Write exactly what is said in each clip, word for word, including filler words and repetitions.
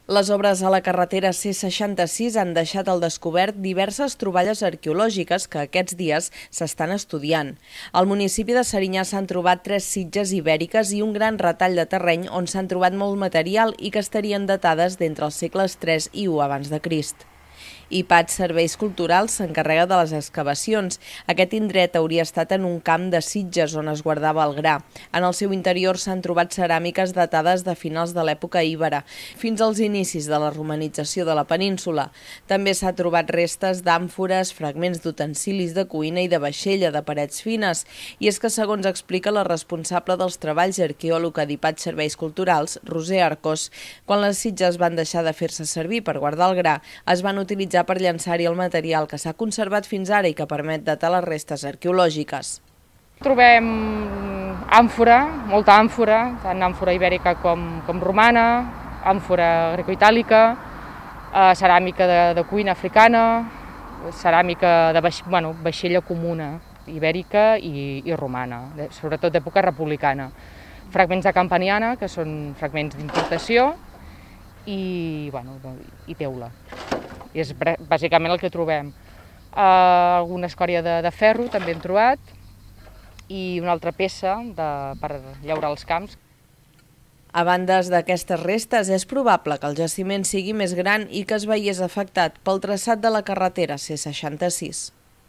Les obres a la carretera C seixanta-sis han deixat al descobert diverses troballes arqueològiques que aquests dies s'estan estudiant. Al municipi de Serinyà s'han trobat tres sitges ibèriques i un gran retall de terreny on s'han trobat molt material i que estarien datades d'entre els segles tres i u abans de Crist. I P A D Serveis Culturals s'encarrega de les excavacions. Aquest indret hauria estat en un camp de sitges on es guardava el gra. En el seu interior s'han trobat ceràmiques datades de finals de l'època íbera, fins als inicis de la romanització de la península. També s'ha trobat restes d'àmfores, fragments d'utensilis de cuina i de vaixella de parets fines. I és que, segons explica la responsable dels treballs i arqueòloga d'I P A D Serveis Culturals, Roser Arcos, quan les sitges van deixar de fer-se servir per guardar el gra, es van utilitzar per llançar-hi el material que s'ha conservat fins ara i que permet datar les restes arqueològiques. Trobem àmfora, molta àmfora, tant àmfora ibèrica com, com romana, àmfora grecoitàlica, eh, ceràmica de, de cuina africana, ceràmica de vaix, bueno, vaixella comuna, ibèrica i, i romana, sobretot d'època republicana. Fragments de campaniana, que són fragments d'importació, i, bueno, i teula. I és bàsicament el que trobem. Uh, alguna escòria de, de ferro també hem trobat i una altra peça de, per llaurar els camps. A bandes d'aquestes restes, és probable que el jaciment sigui més gran i que es veiés afectat pel traçat de la carretera C seixanta-sis.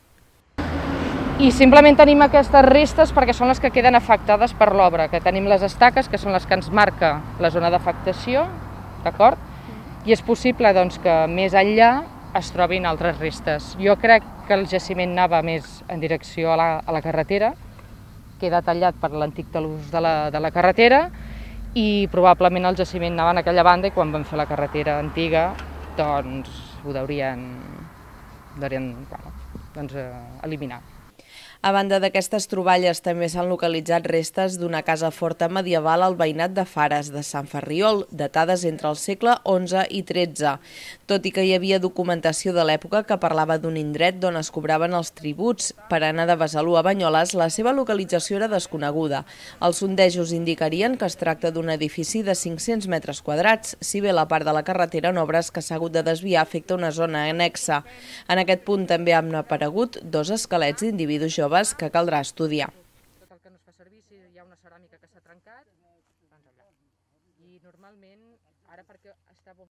I simplement tenim aquestes restes perquè són les que queden afectades per l'obra, que tenim les estaques, que són les que ens marca la zona d'afectació, d'acord? I és possible doncs, que més enllà es trobin altres restes. Jo crec que el jaciment anava més en direcció a la, a la carretera, queda tallat per l'antic talús de la, de la carretera, i probablement el jaciment anava en aquella banda i quan van fer la carretera antiga doncs ho deurien, deurien bueno, doncs, eh, eliminar. A banda d'aquestes troballes també s'han localitzat restes d'una casa forta medieval al veïnat de Fares, de Sant Ferriol, datades entre el segle onze i tretze. Tot i que hi havia documentació de l'època que parlava d'un indret d'on es cobraven els tributs, per anar de Besalú a Banyoles, la seva localització era desconeguda. Els sondejos indicarien que es tracta d'un edifici de cinc-cents metres quadrats, si bé la part de la carretera en obres que s'ha hagut de desviar afecta una zona annexa. En aquest punt també han aparegut dos esquelets d'individus joves que caldrà estudiar. Tot el que no es fa servir, si hi ha una ceràmica que s'ha trencat, doncs allà. I normalment, ara perquè està